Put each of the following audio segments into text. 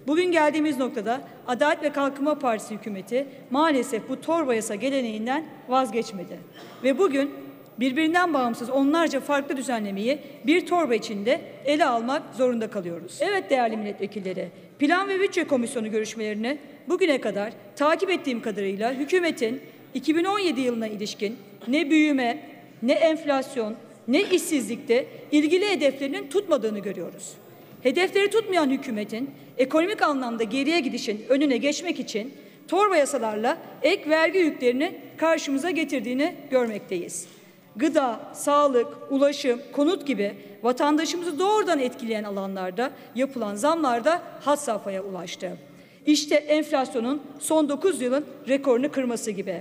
Bugün geldiğimiz noktada Adalet ve Kalkınma Partisi hükümeti maalesef bu torba yasa geleneğinden vazgeçmedi. Ve bugün birbirinden bağımsız onlarca farklı düzenlemeyi bir torba içinde ele almak zorunda kalıyoruz. Evet değerli milletvekilleri, Plan ve Bütçe Komisyonu görüşmelerini bugüne kadar takip ettiğim kadarıyla hükümetin 2017 yılına ilişkin ne büyüme, ne enflasyon, ne işsizlikte ilgili hedeflerinin tutmadığını görüyoruz. Hedefleri tutmayan hükümetin ekonomik anlamda geriye gidişin önüne geçmek için torba yasalarla ek vergi yüklerini karşımıza getirdiğini görmekteyiz. Gıda, sağlık, ulaşım, konut gibi vatandaşımızı doğrudan etkileyen alanlarda yapılan zamlar da had safhaya ulaştı. İşte enflasyonun son 9 yılın rekorunu kırması gibi.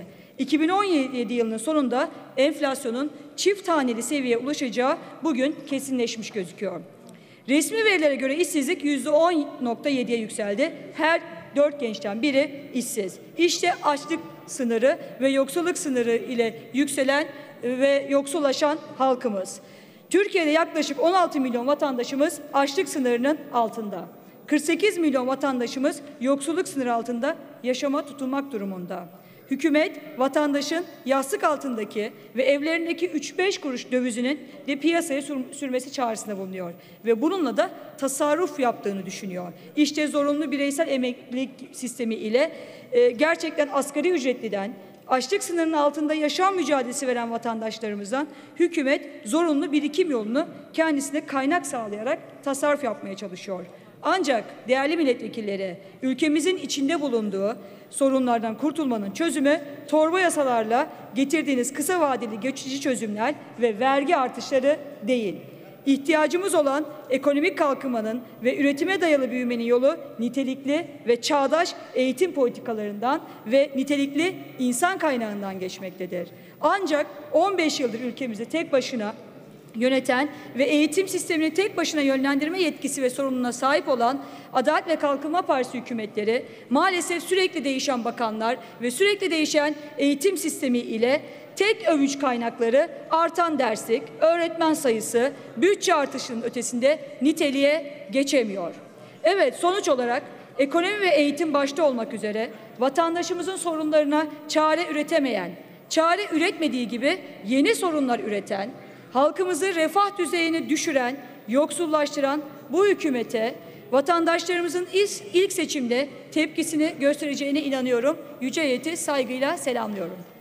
2017 yılının sonunda enflasyonun çift taneli seviyeye ulaşacağı bugün kesinleşmiş gözüküyor. Resmi verilere göre işsizlik %10.7'ye yükseldi. Her 4 gençten biri işsiz. İşte açlık sınırı ve yoksulluk sınırı ile yükselen ve yoksullaşan halkımız. Türkiye'de yaklaşık 16 milyon vatandaşımız açlık sınırının altında. 48 milyon vatandaşımız yoksulluk sınırı altında yaşama tutunmak durumunda. Hükümet vatandaşın yastık altındaki ve evlerindeki 3-5 kuruş dövizinin de piyasaya sürmesi çağrısında bulunuyor ve bununla da tasarruf yaptığını düşünüyor. İşte zorunlu bireysel emeklilik sistemi ile gerçekten asgari ücretliden, açlık sınırının altında yaşam mücadelesi veren vatandaşlarımızdan hükümet zorunlu birikim yolunu kendisine kaynak sağlayarak tasarruf yapmaya çalışıyor. Ancak değerli milletvekilleri, ülkemizin içinde bulunduğu sorunlardan kurtulmanın çözümü torba yasalarla getirdiğiniz kısa vadeli geçici çözümler ve vergi artışları değil. İhtiyacımız olan ekonomik kalkınmanın ve üretime dayalı büyümenin yolu nitelikli ve çağdaş eğitim politikalarından ve nitelikli insan kaynağından geçmektedir. Ancak 15 yıldır ülkemizi tek başına yöneten ve eğitim sistemini tek başına yönlendirme yetkisi ve sorumluluğuna sahip olan Adalet ve Kalkınma Partisi hükümetleri maalesef sürekli değişen bakanlar ve sürekli değişen eğitim sistemi ile tek övünç kaynakları artan derslik, öğretmen sayısı, bütçe artışının ötesinde niteliğe geçemiyor. Evet, sonuç olarak ekonomi ve eğitim başta olmak üzere vatandaşımızın sorunlarına çare üretemeyen, çare üretmediği gibi yeni sorunlar üreten, halkımızı refah düzeyini düşüren, yoksullaştıran bu hükümete vatandaşlarımızın ilk seçimde tepkisini göstereceğine inanıyorum. Yüce heyeti saygıyla selamlıyorum.